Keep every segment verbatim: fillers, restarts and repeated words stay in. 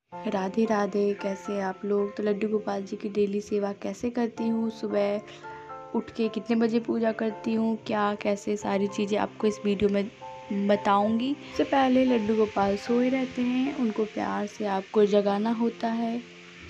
राधे राधे, कैसे हैं आप लोग। तो लड्डू गोपाल जी की डेली सेवा कैसे करती हूँ, सुबह उठ के कितने बजे पूजा करती हूँ, क्या कैसे सारी चीज़ें आपको इस वीडियो में बताऊँगी। सबसे पहले लड्डू गोपाल सोए रहते हैं, उनको प्यार से आपको जगाना होता है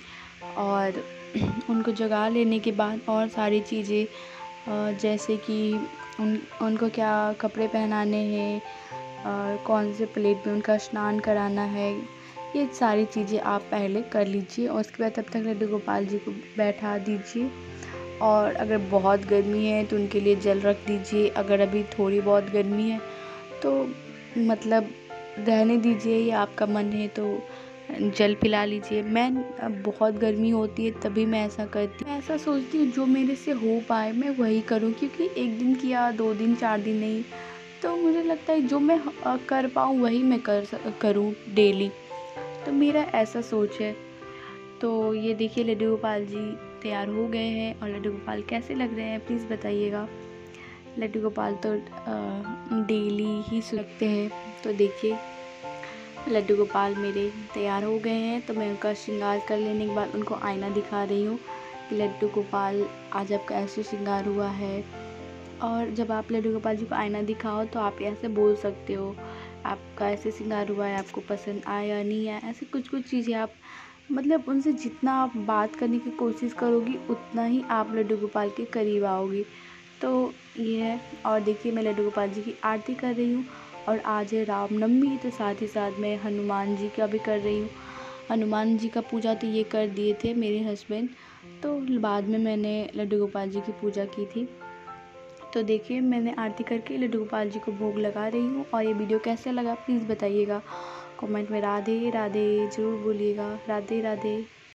और उनको जगा लेने के बाद और सारी चीज़ें जैसे कि उन उनको क्या कपड़े पहनाने हैं और कौन से प्लेट में उनका स्नान कराना है, ये सारी चीज़ें आप पहले कर लीजिए और उसके बाद तब तक लड्डू गोपाल जी को बैठा दीजिए। और अगर बहुत गर्मी है तो उनके लिए जल रख दीजिए। अगर अभी थोड़ी बहुत गर्मी है तो मतलब रहने दीजिए, या आपका मन है तो जल पिला लीजिए। मैं बहुत गर्मी होती है तभी मैं ऐसा करती हूँ। ऐसा सोचती हूँ जो मेरे से हो पाए मैं वही करूँ, क्योंकि एक दिन किया, दो दिन, चार दिन नहीं। तो मुझे लगता है जो मैं कर पाऊँ वही मैं कर करूँ डेली। तो मेरा ऐसा सोच है। तो ये देखिए लड्डू गोपाल जी तैयार हो गए हैं और लड्डू गोपाल कैसे लग रहे हैं प्लीज़ बताइएगा। लड्डू गोपाल तो डेली ही लगते हैं। तो देखिए लड्डू गोपाल मेरे तैयार हो गए हैं, तो मैं उनका श्रृंगार कर लेने के बाद उनको आईना दिखा रही हूँ कि लड्डू गोपाल आज आपका ऐसे श्रृंगार हुआ है। और जब आप लड्डू गोपाल जी को आईना दिखाओ तो आप ऐसे बोल सकते हो आपका ऐसे श्रृंगार हुआ है, आपको पसंद आया या नहीं आया, ऐसे कुछ कुछ चीज़ें आप मतलब उनसे जितना आप बात करने की कोशिश करोगी उतना ही आप लड्डू गोपाल के करीब आओगी। तो ये है। और देखिए मैं लड्डू गोपाल जी की आरती कर रही हूँ और आज है रामनवमी, तो साथ ही साथ मैं हनुमान जी का भी कर रही हूँ। हनुमान जी का पूजा तो ये कर दिए थे मेरे हस्बैंड, तो बाद में मैंने लड्डू गोपाल जी की पूजा की थी। तो देखिए मैंने आरती करके लड्डू गोपाल जी को भोग लगा रही हूँ। और ये वीडियो कैसा लगा प्लीज़ बताइएगा कमेंट में। राधे राधे ज़रूर बोलिएगा। राधे राधे।